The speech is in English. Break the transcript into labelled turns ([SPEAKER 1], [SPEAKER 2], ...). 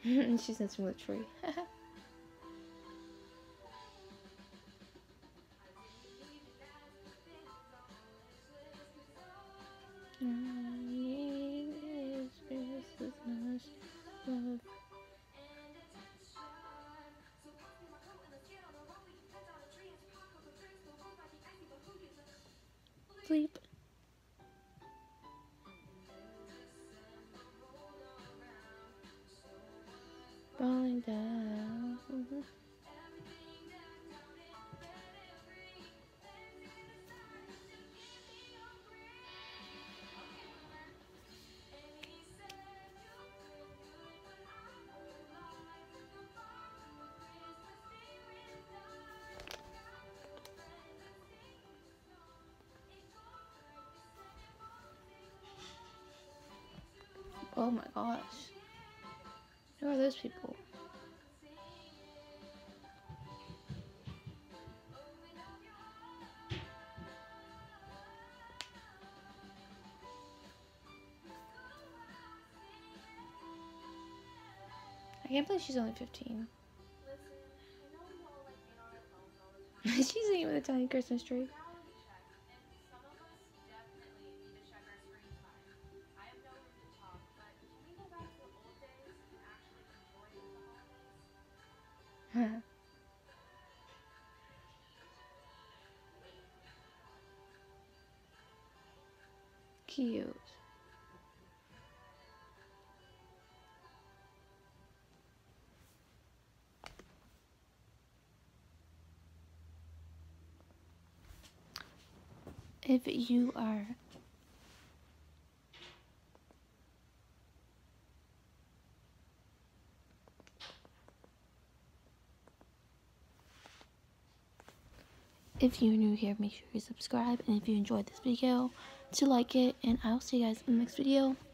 [SPEAKER 1] She's dancing with a tree. Sleep. Falling down. Oh my gosh. Who are those people? I can't believe she's only 15. She's singing with a tiny Christmas tree. Cute. If you are new here, make sure you subscribe, and if you enjoyed this video, to like it, and I'll see you guys in the next video.